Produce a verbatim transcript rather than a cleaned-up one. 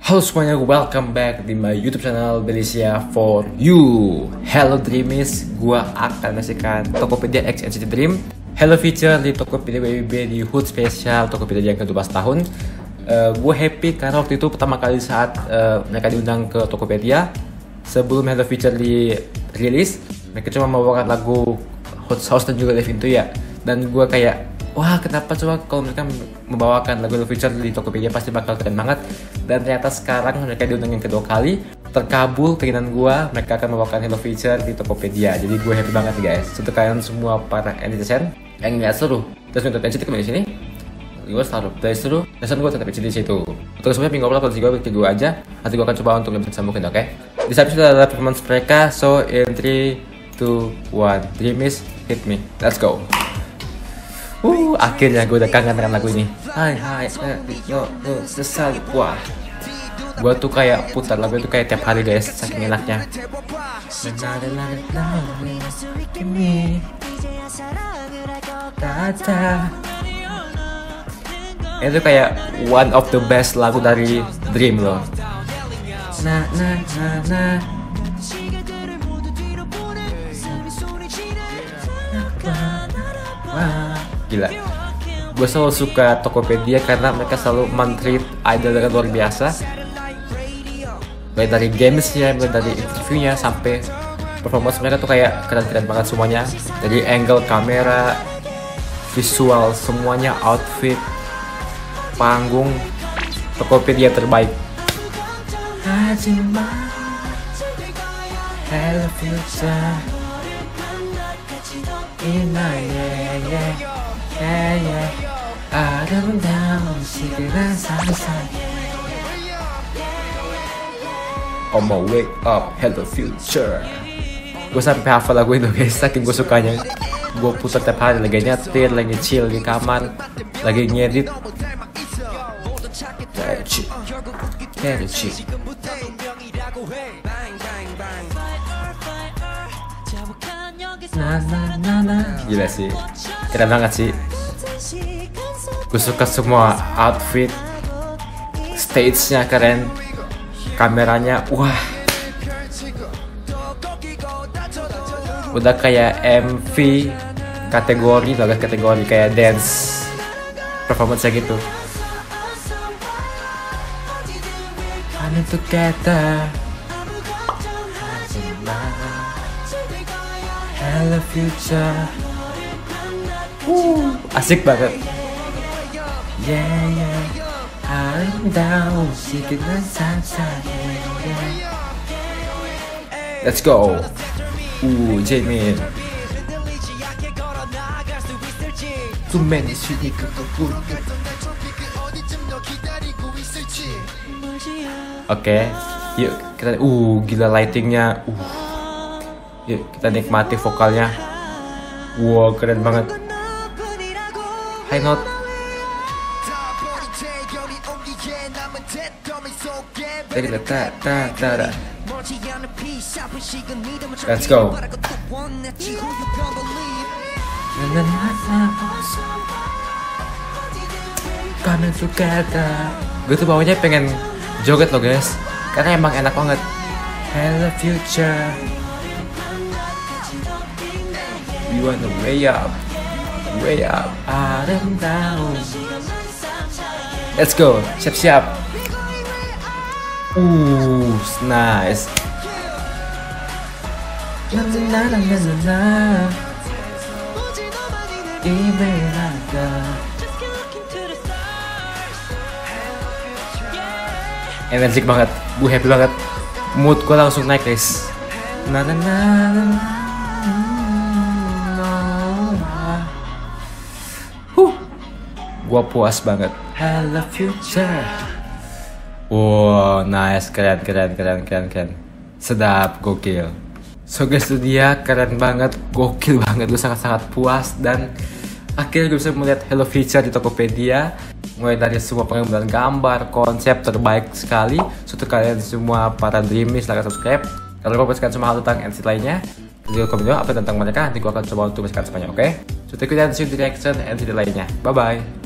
Halo semuanya, welcome back di my YouTube channel Belisia for you. Hello Dreamies, gua akan ngasihkan Tokopedia X N C T Dream Hello feature di Tokopedia B B B di Hood Special Tokopedia yang ke dua belas tahun. uh, Gue happy karena waktu itu pertama kali saat uh, mereka diundang ke Tokopedia. Sebelum Hello feature dirilis, mereka cuma membawakan lagu Hot Sauce dan juga Live Into ya. Dan gue kayak, wah kenapa coba kalau mereka membawakan lagu feature di Tokopedia pasti bakal keren banget. Dan ternyata sekarang mereka diundang yang kedua kali, terkabul keinginan gue, mereka akan membawakan Hello feature di Tokopedia. Jadi gue happy banget guys. Untuk kalian semua para netizen yang nggak seru terus untuk N C T kembali di sini, gue taruh play seru, dan gue tetap di situ. Untuk semuanya minggu lalu kalau gue gue aja, nanti gue akan coba untuk lebih sambungin, oke? Okay? Di saat sudah ada performance mereka, so in three, two, one, Dreamies, hit me, let's go. Uh, akhirnya gue udah kangen dengan lagu ini. Hai hai, yo yo sesal, wah. Gue tuh kayak putar lagu itu kayak tiap hari guys, saking enaknya. Itu kayak one of the best lagu dari Dream loh. Nah nah nah nah. Wah, gila. Gue selalu suka Tokopedia karena mereka selalu men-treat idol dengan luar biasa. Baik dari gamesnya, baik dari interviewnya sampai performance mereka tuh kayak keren-keren banget semuanya. Dari angle kamera, visual, semuanya, outfit, panggung, Tokopedia terbaik. Hello future. Ina yeah yeah yeah yeah. 아름다운 시간을 상상. On my way up, hello future. Gue sampai hafal lagu itu guys, saking gue sukanya. Gue putar tiap hari, lagi nyetir, lagi chill di kamar, lagi ngedit. Catchy, catchy. Nah, nah, nah, nah. Gila sih, keren banget sih. Gue suka semua outfit, stage-nya keren, kameranya, wah. Udah kayak M V kategori, bagus kategori kayak dance performance-nya gitu. Running together. Hello future. Uh, asik banget. Yeah yeah. Arimdau sikitnya sansa. Let's go. Uh, Jamin. Too many sweet good. Oke, yuk kita. Uh, gila lightingnya. Uh. Yuk kita nikmati vokalnya. Wow, keren banget. High note. Let's go. Coming together. Gue tuh bawahnya pengen joget loh guys, karena emang enak banget. Hello future. You wanna way up, way up, arimdau. Let's go, siap-siap. Uh, nice. Na na na na na na. Energik banget, gue happy banget, mood gue langsung naik guys. Na na na na na. Gua puas banget. Hello future. Wow, nice, keren, keren, keren, keren, keren. Sedap, gokil. So guys, itu dia, keren banget, gokil banget. Gue sangat-sangat puas dan akhirnya gue bisa melihat Hello feature di Tokopedia. Mulai dari semua pengambilan gambar, konsep terbaik sekali. So untuk kalian semua para Dreamies, silahkan subscribe. Kalau mau pastikan semua hal tentang N C T lainnya, juga komen apa tentang mereka. Nanti gue akan coba untuk pastikan semuanya, oke? Okay? So, take you dan see you di reaction N C T lainnya. Bye-bye.